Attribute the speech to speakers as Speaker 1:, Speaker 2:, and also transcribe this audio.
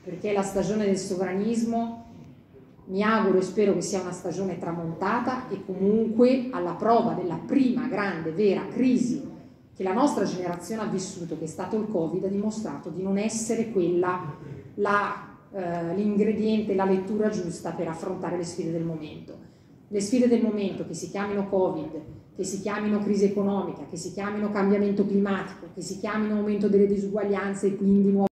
Speaker 1: perché la stagione del sovranismo mi auguro e spero che sia una stagione tramontata, e comunque alla prova della prima grande, vera crisi che la nostra generazione ha vissuto, che è stato il Covid, ha dimostrato di non essere quella l'ingrediente, la lettura giusta per affrontare le sfide del momento. Le sfide del momento, che si chiamino Covid, che si chiamino crisi economica, che si chiamino cambiamento climatico, che si chiamino aumento delle disuguaglianze e quindi nuovo